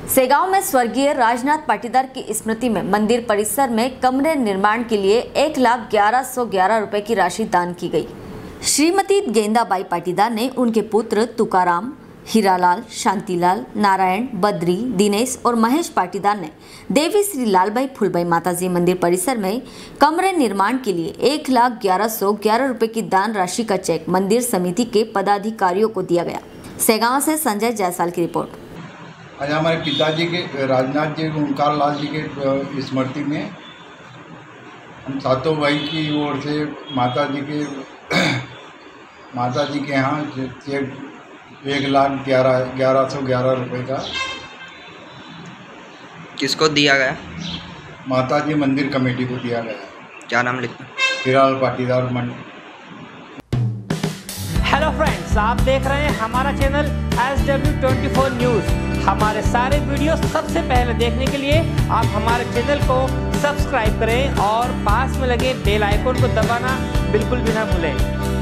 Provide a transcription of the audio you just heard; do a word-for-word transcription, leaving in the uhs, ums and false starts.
सेगांव में स्वर्गीय राजनाथ पाटीदार की स्मृति में मंदिर परिसर में कमरे निर्माण के लिए एक लाख ग्यारह सौ ग्यारह रुपए की राशि दान की गई। श्रीमती गेंदाबाई पाटीदार ने उनके पुत्र तुकाराम, हीरालाल, शांतिलाल, नारायण, बद्री, दिनेश और महेश पाटीदार ने देवी श्री लालबाई फुलबाई माताजी मंदिर परिसर में कमरे निर्माण के लिए एक लाख ग्यारह सौ ग्यारह रुपए की दान राशि का चेक मंदिर समिति के पदाधिकारियों को दिया गया। सेगांव से संजय जायसवाल की रिपोर्ट। आज हमारे पिताजी के राजनाथ जी ओंकार लाल जी के स्मृति में हम सातों भाई की ओर से माता जी के माता जी के यहाँ चेक एक लाख ग्यारह ग्यारह सौ ग्यारह रुपये का किसको दिया गया? माता जी मंदिर कमेटी को दिया गया। क्या नाम लिखना? हीरालाल पाटीदार मंदिर। हेलो फ्रेंड्स, आप देख रहे हैं हमारा channel S W twenty four news. हमारे सारे वीडियो सबसे पहले देखने के लिए आप हमारे चैनल को सब्सक्राइब करें और पास में लगे बेल आइकन को दबाना बिल्कुल भी ना भूलें।